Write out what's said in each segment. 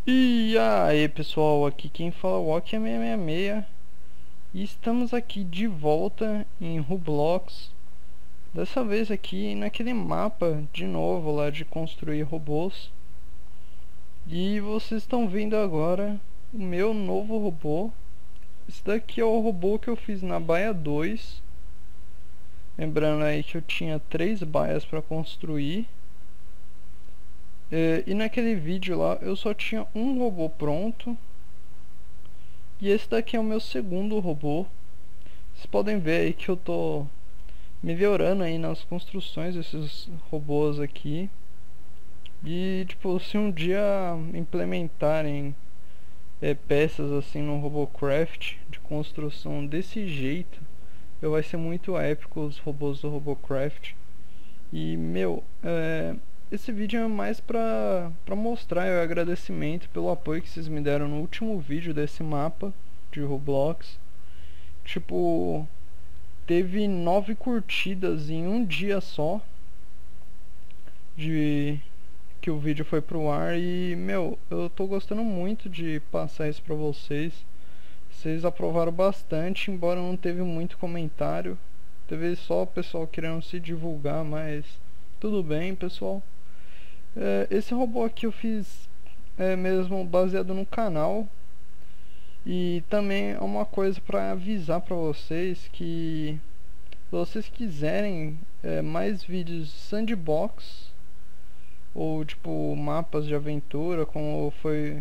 E aí pessoal, aqui quem fala é o Walk é 666 e estamos aqui de volta em Roblox. Dessa vez aqui naquele mapa de novo lá de construir robôs. E vocês estão vendo agora o meu novo robô. Esse daqui é o robô que eu fiz na baia 2. Lembrando aí que eu tinha 3 baias para construir. E naquele vídeo lá eu só tinha um robô pronto. E esse daqui é o meu segundo robô. Vocês podem ver aí que eu tô melhorando aí nas construções desses robôs aqui. E tipo, se um dia implementarem peças assim no Robocraft de construção desse jeito, vai ser muito épico os robôs do Robocraft. E meu, esse vídeo é mais pra mostrar o agradecimento pelo apoio que vocês me deram no último vídeo desse mapa de Roblox. Tipo, teve 9 curtidas em um dia só de que o vídeo foi pro ar. E meu, eu tô gostando muito de passar isso pra vocês. Vocês aprovaram bastante, embora não teve muito comentário. Teve só o pessoal querendo se divulgar, mas tudo bem, pessoal. Esse robô aqui eu fiz mesmo baseado no canal. E também é uma coisa para avisar para vocês que se vocês quiserem mais vídeos de sandbox ou tipo mapas de aventura como foi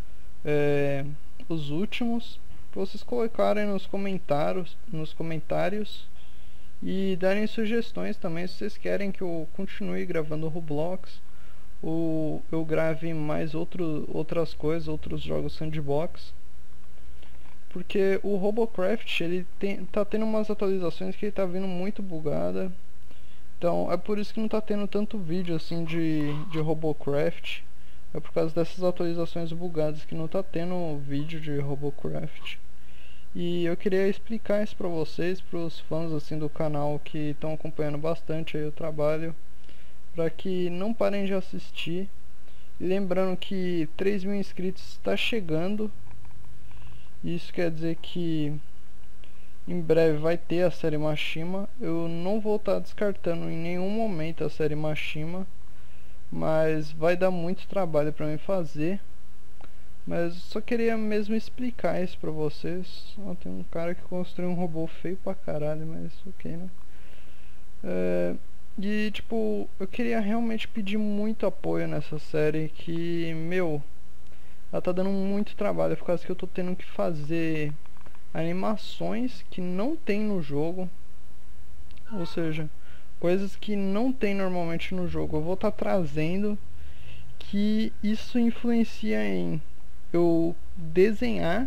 os últimos, pra vocês colocarem nos comentários e darem sugestões também se vocês querem que eu continue gravando Roblox ou eu grave mais outras coisas, outros jogos sandbox. Porque o Robocraft ele tá tendo umas atualizações que ele tá vindo muito bugada. Então é por isso que não tá tendo tanto vídeo assim de Robocraft. É por causa dessas atualizações bugadas que não tá tendo vídeo de Robocraft. E eu queria explicar isso pra vocês, pros fãs assim do canal que estão acompanhando bastante aí o trabalho, para que não parem de assistir. E lembrando que 3.000 inscritos está chegando. Isso quer dizer que em breve vai ter a série Mashima. Eu não vou estar descartando em nenhum momento a série Mashima, mas vai dar muito trabalho para mim fazer. Mas eu só queria mesmo explicar isso pra vocês. Tem um cara que construiu um robô feio pra caralho, mas ok, né? E tipo, eu queria realmente pedir muito apoio nessa série que, meu, ela tá dando muito trabalho por causa que eu tô tendo que fazer animações que não tem no jogo. Ou seja, coisas que não tem normalmente no jogo eu vou estar trazendo, que isso influencia em eu desenhar,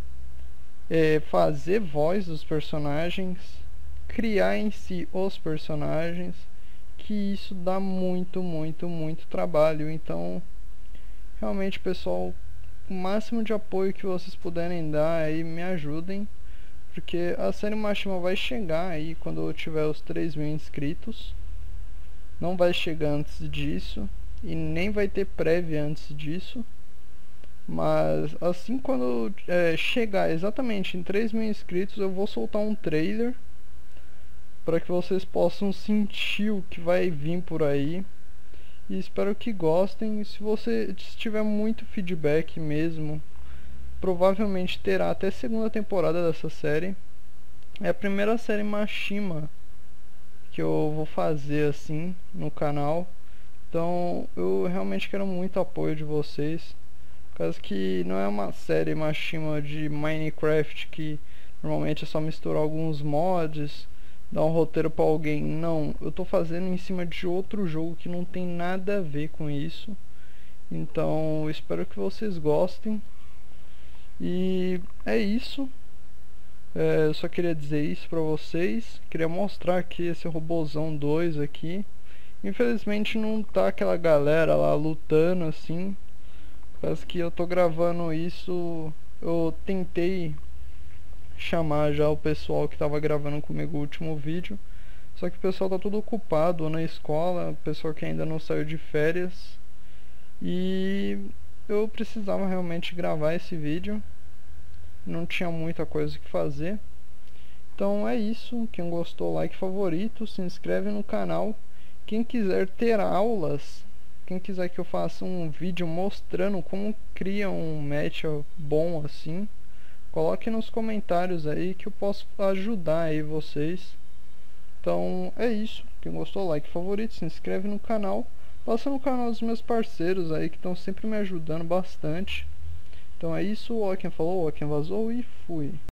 fazer voz dos personagens, criar em si os personagens, que isso dá muito trabalho. Então realmente, pessoal, o máximo de apoio que vocês puderem dar aí, me ajudem, porque a série Mashima vai chegar aí quando eu tiver os 3.000 inscritos. Não vai chegar antes disso e nem vai ter prévia antes disso. Mas assim quando chegar exatamente em 3.000 inscritos, eu vou soltar um trailer para que vocês possam sentir o que vai vir por aí. E espero que gostem. Se você tiver muito feedback mesmo, provavelmente terá até segunda temporada dessa série. É a primeira série Mashima que eu vou fazer assim no canal. Então eu realmente quero muito apoio de vocês, por causa que não é uma série Mashima de Minecraft que normalmente é só misturar alguns mods, dar um roteiro pra alguém. Não, eu tô fazendo em cima de outro jogo que não tem nada a ver com isso. Então espero que vocês gostem. E é isso. Eu só queria dizer isso pra vocês. Queria mostrar aqui esse Robozão 2 aqui. Infelizmente não tá aquela galera lá lutando assim, por que eu tô gravando isso. Eu tentei chamar já o pessoal que tava gravando comigo o último vídeo, só que o pessoal tá tudo ocupado na escola, o pessoal que ainda não saiu de férias. E eu precisava realmente gravar esse vídeo, não tinha muita coisa que fazer. Então é isso, quem gostou, like, favorito, se inscreve no canal. Quem quiser ter aulas, quem quiser que eu faça um vídeo mostrando como cria um match bom assim, coloque nos comentários aí que eu posso ajudar aí vocês. Então é isso, quem gostou, like, favorito, se inscreve no canal. Passa no canal dos meus parceiros aí que estão sempre me ajudando bastante. Então é isso, ó quem falou, ó quem vazou e fui.